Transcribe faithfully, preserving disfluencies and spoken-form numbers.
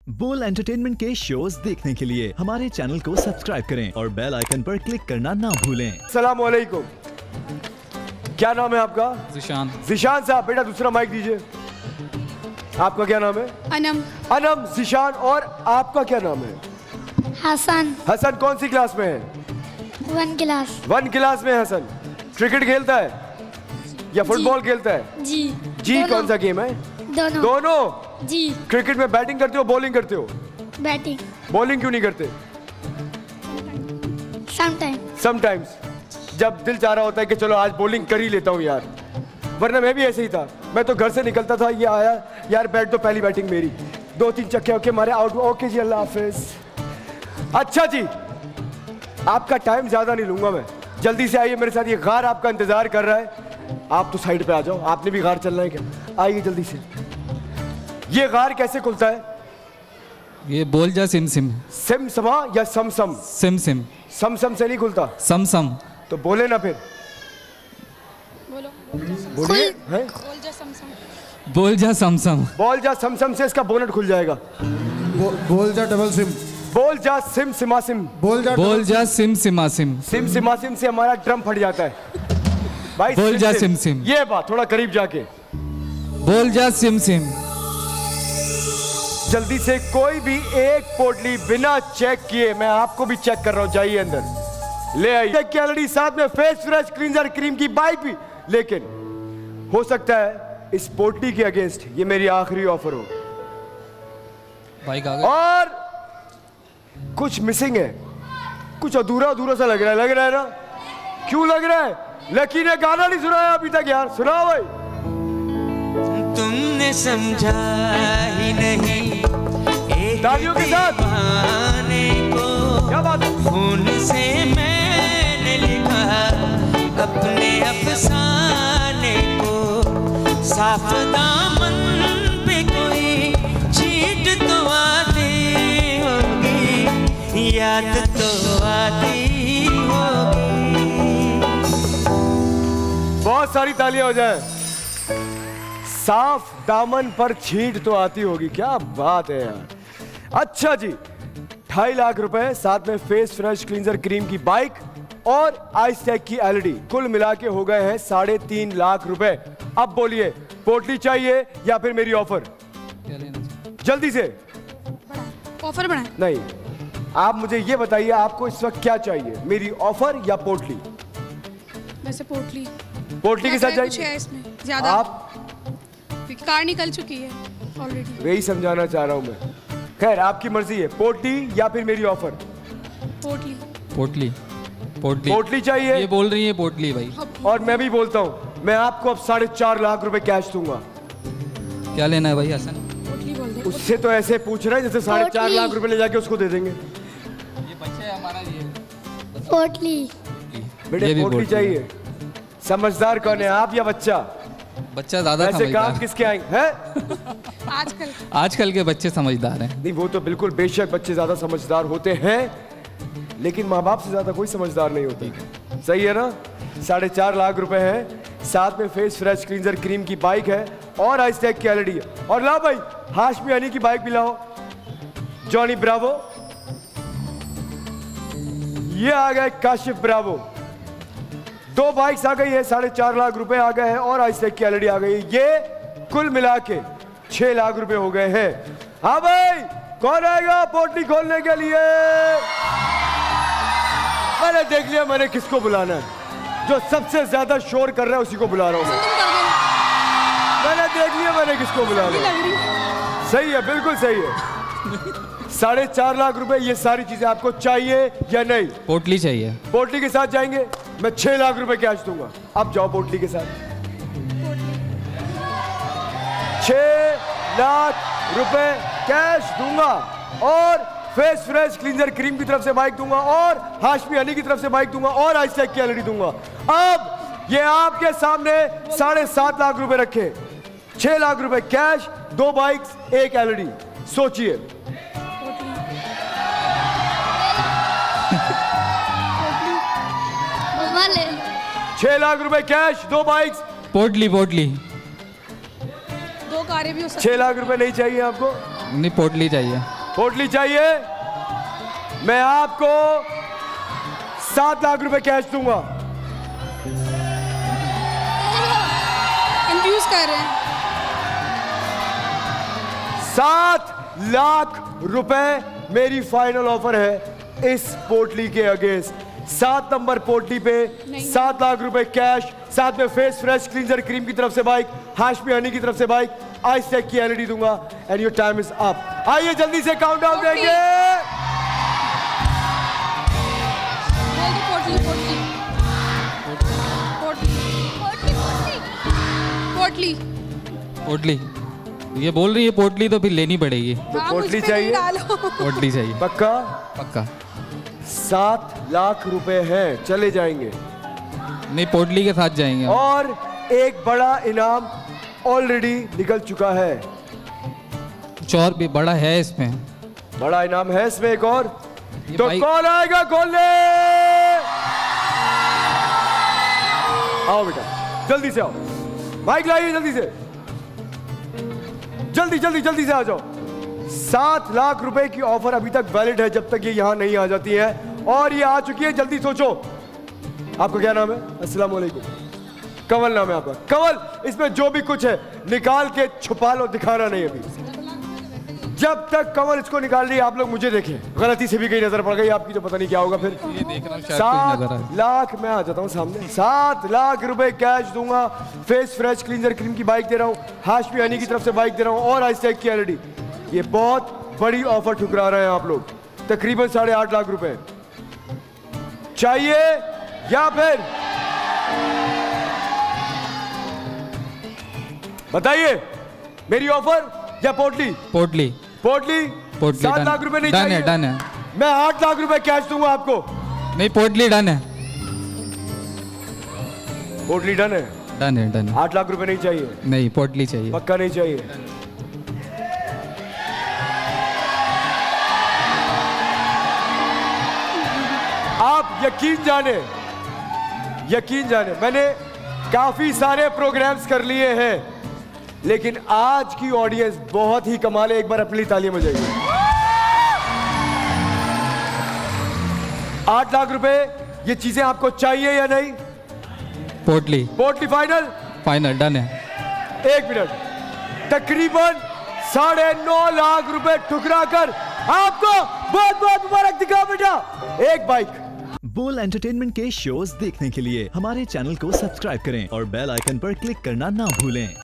बोल एंटरटेनमेंट के शोज देखने के लिए हमारे चैनल को सब्सक्राइब करें और बेल आइकन पर क्लिक करना ना भूलें। अस्सलाम वालेकुम। क्या नाम है आपका? जिशान। जिशान साहब, बेटा दूसरा माइक दीजिए। आपका क्या नाम है? अनम। अनम, जिशान। और आपका क्या नाम है? हसन। हसन कौन सी क्लास में है? One class. वन क्लास में है हसन। क्रिकेट खेलता है या फुटबॉल खेलता है? जी। जी कौन सा गेम है? दोनों। दोनों? जी। क्रिकेट में बैटिंग करते हो बॉलिंग करते हो? बैटिंग। बॉलिंग क्यों नहीं करते? समटाइम्स। समटाइम्स, जब दिल चाह रहा होता है कि चलो आज बॉलिंग कर ही लेता हूँ यार। वरना मैं भी ऐसे ही था, मैं तो घर से निकलता था, ये आया यार बैट तो पहली बैटिंग मेरी, दो तीन चक्के ओके मारे, आउट। ओके जी, अल्लाह हाफिज। अच्छा जी, आपका टाइम ज्यादा नहीं लूंगा मैं, जल्दी से आइए मेरे साथ, ये गार आपका इंतजार कर रहा है। आप तो साइड पे आ जाओ, आपने भी गार चलना है क्या? आइए जल्दी से। ये गार कैसे खुलता है? ये बोल जा सिम सिम। सिम समा या सम सम? SIM SIM. सम सम से नहीं खुलता? सम सम। तो बोले ना फिर। बोलो। बोलिए। हैं? बोल जा समसम। बोल जा सम सम। बोल जा सम सम से इसका बोनट खुल जाएगा। बो, बोल जा डबल सिम। बोल जा सिम सिमा सिम। बोल जा बोल जा सिम सिमा सिम। सिम सिमा सिम से हमारा ड्रम फट जाता है भाई। बोल जा सिम सिम। ये बात थोड़ा करीब जाके। बोल जा सिम सिम। जल्दी से कोई भी एक पोटली बिना चेक किए, मैं आपको भी चेक कर रहा हूं, जाइए अंदर ले आइए। कैलोरी साथ में फेस फ्रेश क्लींजर क्रीम की बाइक भी। लेकिन हो सकता है इस पोटली के अगेंस्ट ये मेरी आखिरी ऑफर हो। बाइक आ गई। और कुछ मिसिंग है, कुछ अधूरा अधूरा सा लग रहा है। लग रहा है ना? क्यों लग रहा है? लकी ने गाना नहीं सुनाया अभी तक यार, सुनाओ भाई। तुमने समझा ही नहीं एक तालियों के साथ दीवाने को, क्या बात है? खून से मैंने लिखा अपने अफसाने को, साफ दामन पे कोई चीट तो आती होगी, याद तो आती होगी। बहुत सारी तालियां हो जाए। साफ दामन पर छींट तो आती होगी, क्या बात है यार। अच्छा जी, ढाई लाख रुपए साथ में फेस फ्रेश क्लींजर क्रीम की बाइक और आइस टेक की एलईडी, कुल मिला के हो गए हैं साढ़े तीन लाख रुपए। अब बोलिए, पोटली चाहिए या फिर मेरी ऑफर? क्या लेना चाहिए? जल्दी से। ऑफर बढ़ाएं। नहीं, आप मुझे ये बताइए आपको इस वक्त क्या चाहिए, मेरी ऑफर या पोटली? वैसे पोटली। पोटली के साथ कुछ जाइए। है इसमें ज्यादा? आप कार निकल चुकी है ऑलरेडी। वही समझाना चाह रहा हूं मैं। खैर आपकी मर्जी है, पोटली या फिर मेरी ऑफर? पोटली। पोटली। पोटली। पोटली चाहिए? ये बोल रही है पोटली भाई। और मैं भी बोलता हूँ, मैं आपको अब साढ़े चार लाख रुपए कैश दूंगा। क्या लेना है भाई हसन? पोटली बोल दे। उससे तो ऐसे पूछ रहा है जैसे साढ़े चार लाख रुपए ले जाके उसको दे देंगे। ये बच्चा है हमारा, ये पोटली। बेटे पोटली पोटली चाहिए। समझदार कौन है, आप या बच्चा? बच्चा ज्यादा ऐसे काम समझदार। किसके आएंगे हैं? आजकल आजकल के बच्चे समझदार हैं। नहीं, वो तो बिल्कुल बेशक बच्चे ज्यादा समझदार होते हैं, लेकिन माँ बाप से ज्यादा कोई समझदार नहीं होता। सही है ना? साढ़े चार लाख रुपए हैं, साथ में फेस फ्रेश क्लींजर क्रीम की बाइक है और आइस टेक की एलईडी है। और लाओ भाई हाशमी अली की बाइक भी लाओ, जॉनी ब्रावो। ये आ गए काशिफ ब्रावो। दो बाइक्स आ गई है, साढ़े चार लाख रुपए आ गए हैं और आइस टेक की एलईडी आ गई है। ये कुल मिला के छह लाख रुपए हो गए हैं। हाँ भाई, कौन आएगा पोटली खोलने के लिए? मैंने देख लिया मैंने किसको बुलाना है, जो सबसे ज्यादा शोर कर रहा है उसी को बुला रहा हूं। मैंने देख लिया मैंने किसको बुलाना है। सही है, बिल्कुल सही है। साढ़े चार लाख रुपए, ये सारी चीजें आपको चाहिए या नहीं? पोटली चाहिए। पोटली के साथ जाएंगे, मैं छह लाख रुपए कैश दूंगा। अब जाओ पोटली के साथ। छह लाख रुपए कैश दूंगा और फेस फ्रेश क्लींजर क्रीम की तरफ से बाइक दूंगा और हाशमी अली की तरफ से बाइक दूंगा और आइस टेक की एलईडी दूंगा। अब ये आपके सामने साढ़े सात लाख रुपए रखे, छह लाख रुपए कैश, दो बाइक्स, एक एलईडी। सोचिए। छह लाख रुपए कैश, दो बाइक्स। पोटली। पोटली। दो कारें भी हो सकती छह लाख रुपए नहीं चाहिए आपको? नहीं पोटली चाहिए। पोटली चाहिए। मैं आपको सात लाख रुपए कैश दूंगा। कंफ्यूज कर रहे हैं। सात लाख रुपए मेरी फाइनल ऑफर है इस पोटली के अगेंस्ट। सात नंबर पोटली पे सात लाख रुपए कैश, साथ में फेस फ्रेश क्लींजर क्रीम की तरफ से बाइक, हाशमी हनी की तरफ से बाइक, आइस टेक की एलईडी दूंगा and your time is up. आइए जल्दी से काउंटडाउन देंगे। पोटली पोटली पोटली पोटली पोटली ये बोल रही है पोटली, तो फिर लेनी पड़ेगी। तो पोटली चाहिए। पोटली चाहिए पक्का? पक्का। सात लाख रुपए हैं, चले जाएंगे। नहीं पोटली के साथ जाएंगे। और एक बड़ा इनाम ऑलरेडी निकल चुका है। कुछ और भी बड़ा है इसमें। बड़ा इनाम है इसमें एक और। ये तो भाई- कौन आएगा खोलने? आओ बेटा जल्दी से आओ, माइक लाइए जल्दी से, जल्दी जल्दी जल्दी से आ जाओ। सात लाख रुपए की ऑफर अभी तक वैलिड है जब तक ये यहां नहीं आ जाती है, और ये आ चुकी है। जल्दी सोचो। आपका क्या नाम है? अस्सलाम वालेकुम। कंवल नाम है आपका। कंवल, इसमें जो भी कुछ है निकाल के छुपा लो, दिखाना नहीं अभी। जब तक कंवल इसको निकाल रही है आप लोग मुझे देखें, गलती से भी कहीं नजर पड़ गई आपकी तो पता नहीं क्या होगा फिर। ये देख रहा हूँ शायद कोई सात नजर आए। लाख मैं आ जाता हूँ सामने। सात लाख रुपए कैश दूंगा, फेस फ्रेश क्लींजर क्रीम की बाइक दे रहा हूँ, हाशमी हनी की तरफ से बाइक दे रहा हूँ, और आइस टेक की एलईडी। ये बहुत बड़ी ऑफर ठुकरा रहे हैं आप लोग। तकरीबन साढ़े आठ लाख रुपए चाहिए या फिर बताइए, मेरी ऑफर या पोटली? पोटली पोटली। पोटली सात डन। लाख रुपए नहीं डन चाहिए। है, डन है। मैं आठ लाख रुपए कैश दूंगा आपको। नहीं पोटली डन है। पोटली डन है। डन है, डन है। आठ लाख रुपए नहीं चाहिए? नहीं पोटली चाहिए। पक्का नहीं चाहिए? आप यकीन जाने, यकीन जाने मैंने काफी सारे प्रोग्राम्स कर लिए हैं, लेकिन आज की ऑडियंस बहुत ही कमाल है। एक बार अपनी तालियां बजाइए। आठ लाख रुपए, ये चीजें आपको चाहिए या नहीं? पोटली पोटली फाइनल? फाइनल डन है। एक मिनट, तकरीबन साढ़े नौ लाख रुपए ठुकरा कर आपको बहुत बहुत मुबारक दिखा बेटा। एक बाइक। बोल एंटरटेनमेंट के शोज देखने के लिए हमारे चैनल को सब्सक्राइब करें और बेल आइकन पर क्लिक करना ना भूलें।